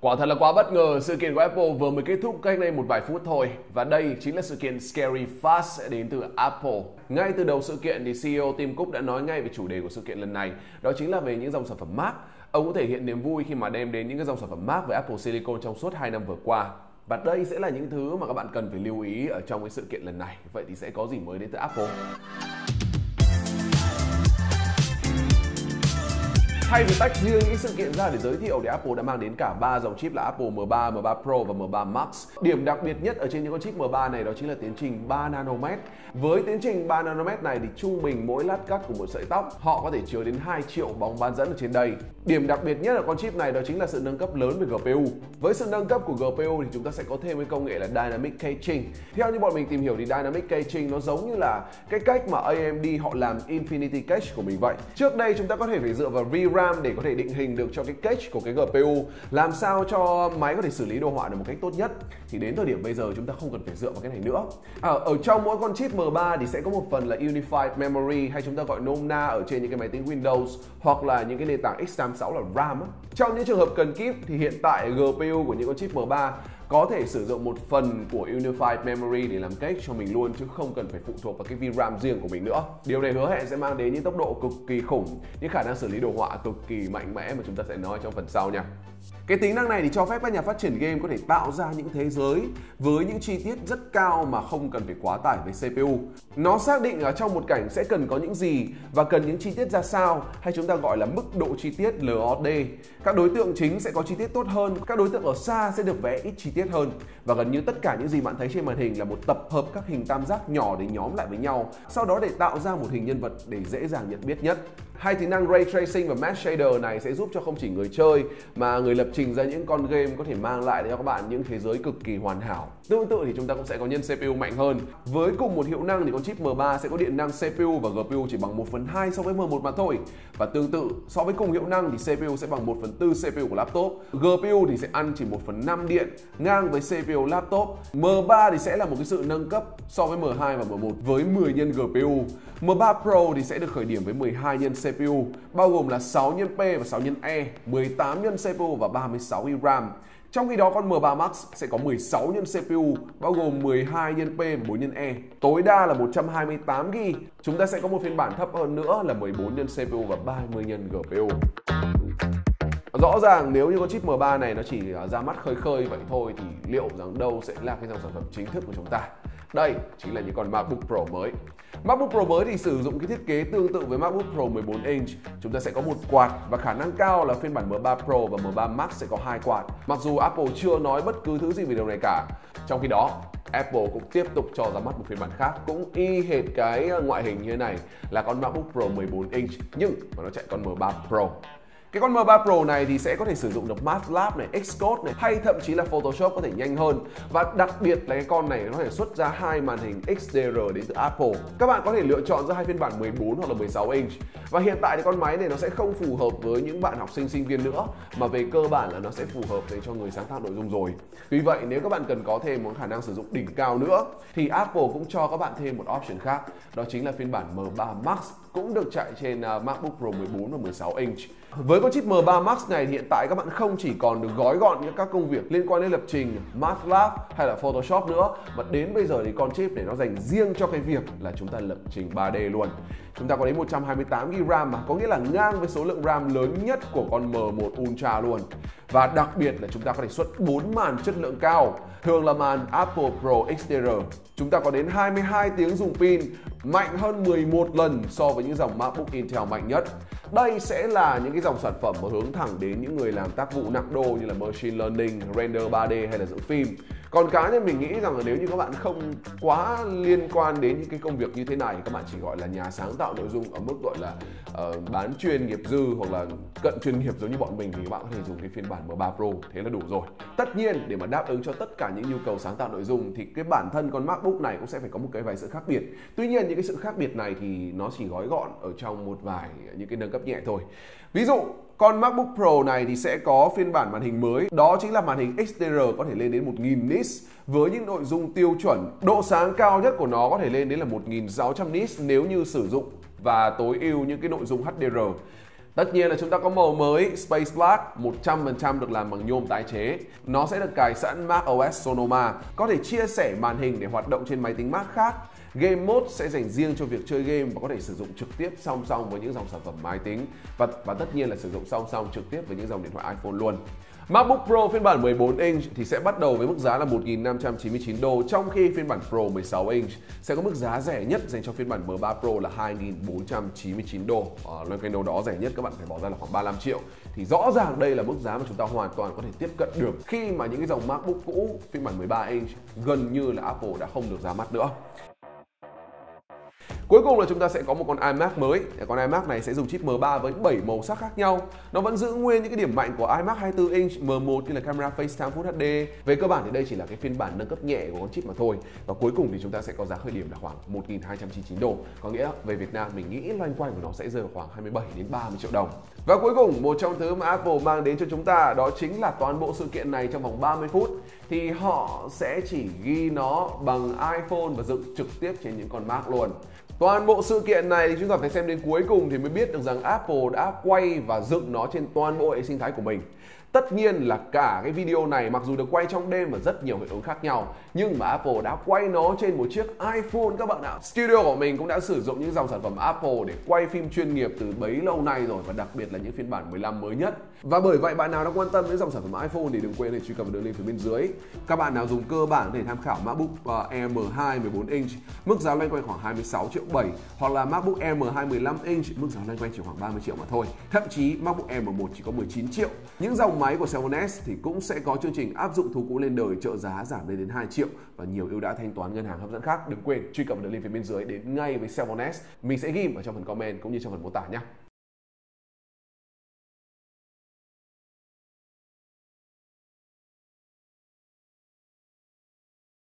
Quả thật là quá bất ngờ, sự kiện của Apple vừa mới kết thúc cách đây một vài phút thôi. Và đây chính là sự kiện Scary Fast đến từ Apple. Ngay từ đầu sự kiện thì CEO Tim Cook đã nói ngay về chủ đề của sự kiện lần này. Đó chính là về những dòng sản phẩm Mac. Ông cũng thể hiện niềm vui khi mà đem đến những cái dòng sản phẩm Mac với Apple Silicon trong suốt 2 năm vừa qua. Và đây sẽ là những thứ mà các bạn cần phải lưu ý ở trong cái sự kiện lần này. Vậy thì sẽ có gì mới đến từ Apple? Thay vì tách riêng những sự kiện ra để giới thiệu thì Apple đã mang đến cả 3 dòng chip là Apple M3, M3 Pro và M3 Max. Điểm đặc biệt nhất ở trên những con chip M3 này đó chính là tiến trình 3 nanomet. Với tiến trình 3 nanomet này thì trung bình mỗi lát cắt của một sợi tóc họ có thể chứa đến 2 triệu bóng bán dẫn ở trên đây. Điểm đặc biệt nhất ở con chip này đó chính là sự nâng cấp lớn về GPU. Với sự nâng cấp của GPU thì chúng ta sẽ có thêm cái công nghệ là Dynamic Caching. Theo như bọn mình tìm hiểu thì Dynamic Caching nó giống như là cái cách mà AMD họ làm Infinity Cache của mình vậy. Trước đây chúng ta có thể phải dựa vào VRAM để có thể định hình được cho cái cache của cái GPU, làm sao cho máy có thể xử lý đồ họa được một cách tốt nhất. Thì đến thời điểm bây giờ chúng ta không cần phải dựa vào cái này nữa. Ở trong mỗi con chip M3 thì sẽ có một phần là Unified Memory, hay chúng ta gọi nôm na ở trên những cái máy tính Windows hoặc là những cái nền tảng x86 là RAM. Trong những trường hợp cần kíp thì hiện tại GPU của những con chip M3 có thể sử dụng một phần của Unified Memory để làm cache cho mình luôn, chứ không cần phải phụ thuộc vào cái VRAM riêng của mình nữa. Điều này hứa hẹn sẽ mang đến những tốc độ cực kỳ khủng, những khả năng xử lý đồ họa cực kỳ mạnh mẽ mà chúng ta sẽ nói trong phần sau nha. Cái tính năng này thì cho phép các nhà phát triển game có thể tạo ra những thế giới với những chi tiết rất cao mà không cần phải quá tải về CPU. Nó xác định ở trong một cảnh sẽ cần có những gì và cần những chi tiết ra sao, hay chúng ta gọi là mức độ chi tiết LOD. Các đối tượng chính sẽ có chi tiết tốt hơn, các đối tượng ở xa sẽ được vẽ ít chi tiết hơn. Và gần như tất cả những gì bạn thấy trên màn hình là một tập hợp các hình tam giác nhỏ để nhóm lại với nhau, sau đó để tạo ra một hình nhân vật để dễ dàng nhận biết nhất. Hai tính năng Ray Tracing và Mesh Shader này sẽ giúp cho không chỉ người chơi mà người lập trình ra những con game có thể mang lại cho các bạn những thế giới cực kỳ hoàn hảo. Tương tự thì chúng ta cũng sẽ có nhân CPU mạnh hơn. Với cùng một hiệu năng thì con chip M3 sẽ có điện năng CPU và GPU chỉ bằng 1/2 so với M1 mà thôi. Và tương tự, so với cùng hiệu năng thì CPU sẽ bằng 1/4 CPU của laptop. GPU thì sẽ ăn chỉ 1/5 điện, ngang với CPU laptop. M3 thì sẽ là một cái sự nâng cấp so với M2 và M1 với 10 nhân GPU. M3 Pro thì sẽ được khởi điểm với 12 nhân CPU, bao gồm là 6 nhân P và 6 nhân E, 18 nhân CPU và 36 GB RAM. Trong khi đó con M3 Max sẽ có 16 nhân CPU, bao gồm 12 nhân P và 4 nhân E, tối đa là 128 GB. Chúng ta sẽ có một phiên bản thấp hơn nữa là 14 nhân CPU và 30 nhân GPU. Rõ ràng nếu như con chip M3 này nó chỉ ra mắt khơi khơi vậy thôi thì liệu rằng đâu sẽ là cái dòng sản phẩm chính thức của chúng ta? Đây chính là những con MacBook Pro mới. MacBook Pro mới thì sử dụng cái thiết kế tương tự với MacBook Pro 14 inch. Chúng ta sẽ có một quad và khả năng cao là phiên bản M3 Pro và M3 Max sẽ có 2 quad. Mặc dù Apple chưa nói bất cứ thứ gì về điều này cả. Trong khi đó, Apple cũng tiếp tục cho ra mắt một phiên bản khác cũng y hệt cái ngoại hình như thế này là con MacBook Pro 14 inch nhưng mà nó chạy con M3 Pro. Cái con M3 Pro này thì sẽ có thể sử dụng được MATLAB này, Xcode này, hay thậm chí là Photoshop có thể nhanh hơn. Và đặc biệt là cái con này nó có thể xuất ra 2 màn hình XDR đến từ Apple. Các bạn có thể lựa chọn ra hai phiên bản 14 hoặc là 16 inch. Và hiện tại thì con máy này nó sẽ không phù hợp với những bạn học sinh, sinh viên nữa, mà về cơ bản là nó sẽ phù hợp để cho người sáng tạo nội dung rồi. Tuy vậy nếu các bạn cần có thêm một khả năng sử dụng đỉnh cao nữa thì Apple cũng cho các bạn thêm một option khác. Đó chính là phiên bản M3 Max cũng được chạy trên MacBook Pro 14 và 16 inch. Với con chip M3 Max này hiện tại các bạn không chỉ còn được gói gọn những các công việc liên quan đến lập trình, MATLAB hay là Photoshop nữa, mà đến bây giờ thì con chip này nó dành riêng cho cái việc là chúng ta lập trình 3D luôn. Chúng ta có đến 128 GB RAM mà có nghĩa là ngang với số lượng RAM lớn nhất của con M1 Ultra luôn. Và đặc biệt là chúng ta có thể xuất 4 màn chất lượng cao, thường là màn Apple Pro XDR. Chúng ta có đến 22 tiếng dùng pin, mạnh hơn 11 lần so với những dòng MacBook Intel mạnh nhất. Đây sẽ là những cái dòng sản phẩm mà hướng thẳng đến những người làm tác vụ nặng đô như là machine learning, render 3D hay là dựng phim. Còn cá nhân mình nghĩ rằng là nếu như các bạn không quá liên quan đến những cái công việc như thế này, các bạn chỉ gọi là nhà sáng tạo nội dung ở mức gọi là bán chuyên nghiệp dư hoặc là cận chuyên nghiệp giống như bọn mình, thì các bạn có thể dùng cái phiên bản M3 Pro, thế là đủ rồi. Tất nhiên để mà đáp ứng cho tất cả những nhu cầu sáng tạo nội dung thì cái bản thân con MacBook này cũng sẽ phải có một cái vài sự khác biệt. Tuy nhiên những cái sự khác biệt này thì nó chỉ gói gọn ở trong một vài những cái nâng cấp nhẹ thôi. Ví dụ con MacBook Pro này thì sẽ có phiên bản màn hình mới, đó chính là màn hình XDR có thể lên đến 1000 nits với những nội dung tiêu chuẩn. Độ sáng cao nhất của nó có thể lên đến là 1600 nits nếu như sử dụng và tối ưu những cái nội dung HDR. Tất nhiên là chúng ta có màu mới Space Black, 100% được làm bằng nhôm tái chế. Nó sẽ được cài sẵn macOS Sonoma, có thể chia sẻ màn hình để hoạt động trên máy tính Mac khác. Game Mode sẽ dành riêng cho việc chơi game và có thể sử dụng trực tiếp song song với những dòng sản phẩm máy tính và tất nhiên là sử dụng song song trực tiếp với những dòng điện thoại iPhone luôn. MacBook Pro phiên bản 14 inch thì sẽ bắt đầu với mức giá là 1.599 đô, trong khi phiên bản Pro 16 inch sẽ có mức giá rẻ nhất dành cho phiên bản M3 Pro là 2.499 đô. Loanh quanh đâu đó rẻ nhất các bạn phải bỏ ra là khoảng 35 triệu. Thì rõ ràng đây là mức giá mà chúng ta hoàn toàn có thể tiếp cận được khi mà những cái dòng MacBook cũ phiên bản 13 inch gần như là Apple đã không được ra mắt nữa. Cuối cùng là chúng ta sẽ có một con iMac mới. Con iMac này sẽ dùng chip M3 với 7 màu sắc khác nhau. Nó vẫn giữ nguyên những cái điểm mạnh của iMac 24 inch M1 như là camera FaceTime Full HD. Về cơ bản thì đây chỉ là cái phiên bản nâng cấp nhẹ của con chip mà thôi. Và cuối cùng thì chúng ta sẽ có giá khởi điểm là khoảng 1.299 đô. Có nghĩa về Việt Nam mình nghĩ loanh quanh của nó sẽ rơi vào khoảng 27 đến 30 triệu đồng. Và cuối cùng, một trong thứ mà Apple mang đến cho chúng ta đó chính là toàn bộ sự kiện này trong vòng 30 phút thì họ sẽ chỉ ghi nó bằng iPhone và dựng trực tiếp trên những con Mac luôn. Toàn bộ sự kiện này thì chúng ta phải xem đến cuối cùng thì mới biết được rằng Apple đã quay và dựng nó trên toàn bộ hệ sinh thái của mình. Tất nhiên là cả cái video này mặc dù được quay trong đêm và rất nhiều hiệu ứng khác nhau, nhưng mà Apple đã quay nó trên một chiếc iPhone các bạn ạ. Studio của mình cũng đã sử dụng những dòng sản phẩm Apple để quay phim chuyên nghiệp từ bấy lâu nay rồi, và đặc biệt là những phiên bản 15 mới nhất. Và bởi vậy bạn nào đã quan tâm đến dòng sản phẩm iPhone thì đừng quên để truy cập vào đường link phía bên dưới. Các bạn nào dùng cơ bản để tham khảo MacBook Air M2 14 inch, mức giá loanh quanh khoảng 26 triệu 7, hoặc là MacBook Air M2 15 inch, mức giá loanh quanh chỉ khoảng 30 triệu mà thôi. Thậm chí MacBook Air M1 chỉ có 19 triệu. Những dòng máy của 7S thì cũng sẽ có chương trình áp dụng thu cũ lên đời, trợ giá giảm lên đến 2 triệu và nhiều ưu đãi thanh toán ngân hàng hấp dẫn khác. Đừng quên truy cập vào đường link phía bên dưới đến ngay với 7S. Mình sẽ ghi ở trong phần comment cũng như trong phần mô tả nhé.